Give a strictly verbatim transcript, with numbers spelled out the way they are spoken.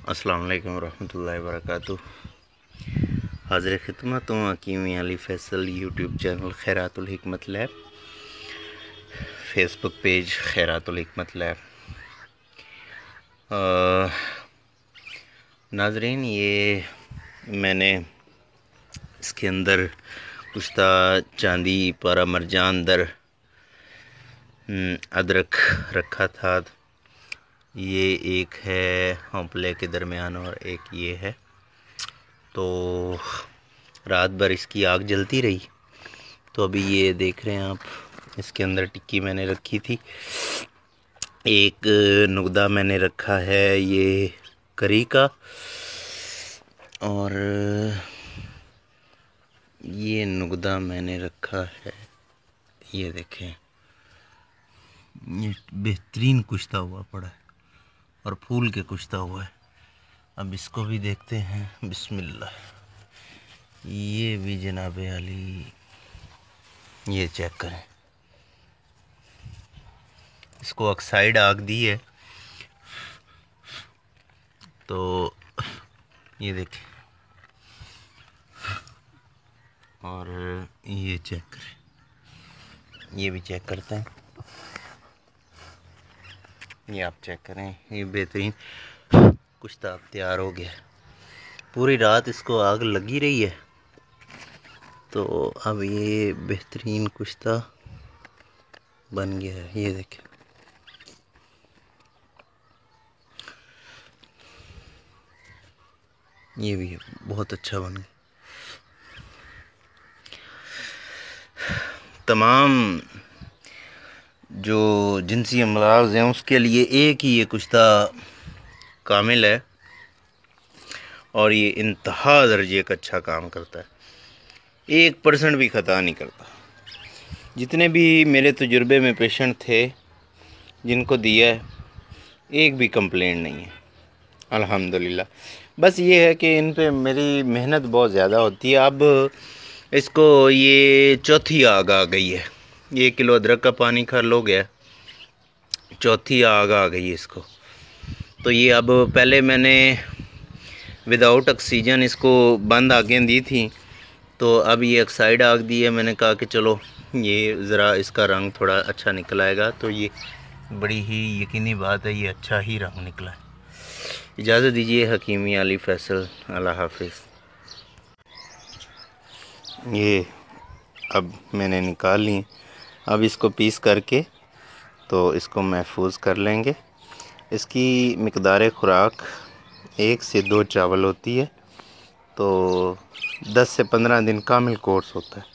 السلام علیکم ورحمۃ اللہ وبرکاتہ۔ حاضر خدمت ہوں حکیمی علی فیصل، یوٹیوب چینل خیرات الحکمت لیب، فیس بک پیج خیرات الحکمت لیب۔ ناظرین، یہ میں نے اس کے اندر کشتہ چاندی پارا مرجان در ادرک رکھا تھا۔ یہ ایک ہے ہونپلے کے درمیان اور ایک یہ ہے، تو رات بھر اس کی آگ جلتی رہی۔ تو ابھی یہ دیکھ رہے ہیں آپ، اس کے اندر ٹکی میں نے رکھی تھی۔ ایک نگدہ میں نے رکھا ہے یہ کری کا، اور یہ نگدہ میں نے رکھا ہے، یہ دیکھیں، یہ بہترین کشتہ ہوا پڑا ہے اور پھول کے کشتہ ہوا ہے۔ اب اس کو بھی دیکھتے ہیں، بسم اللہ۔ یہ بھی جناب علی، یہ چیک کریں، اس کو آکسائڈ آگ دی ہے، تو یہ دیکھیں، اور یہ چیک کریں، یہ بھی چیک کرتے ہیں، یہ آپ چیک کریں، یہ بہترین کشتہ اب تیار ہو گیا ہے۔ پوری رات اس کو آگ لگی رہی ہے، تو اب یہ بہترین کشتہ بن گیا ہے، یہ دیکھیں۔ یہ بھی بہت اچھا بن گیا۔ تمام جو جنسی امراض ہیں اس کے لیے ایک ہی یہ کشتہ کامل ہے، اور یہ انتہا درجے کا اچھا کام کرتا ہے، ایک پرسنٹ بھی خطا نہیں کرتا۔ جتنے بھی میرے تجربے میں پیشنٹ تھے جن کو دیا ہے، ایک بھی کمپلین نہیں ہے، الحمدللہ۔ بس یہ ہے کہ ان پہ میری محنت بہت زیادہ ہوتی ہے۔ اب اس کو یہ چوتھی آگ آ گئی ہے، ایک کلو ادرک کا پانی کھر ہو گیا، چوتھی آگ آ گئی ہے اس کو۔ تو یہ اب پہلے میں نے وداؤٹ آکسیجن اس کو بند آگیں دی تھیں، تو اب یہ آکسائڈ آگ دی ہے۔ میں نے کہا کہ چلو یہ ذرا اس کا رنگ تھوڑا اچھا نکل آئے گا، تو یہ بڑی ہی یقینی بات ہے، یہ اچھا ہی رنگ نکلا ہے۔ اجازت دیجیے، حکیمی علی فیصل، اللہ حافظ۔ یہ اب میں نے نکال لی، اب اس کو پیس کر کے تو اس کو محفوظ کر لیں گے۔ اس کی مقدار خوراک ایک سے دو چاول ہوتی ہے، تو دس سے پندرہ دن کامل کورس ہوتا ہے۔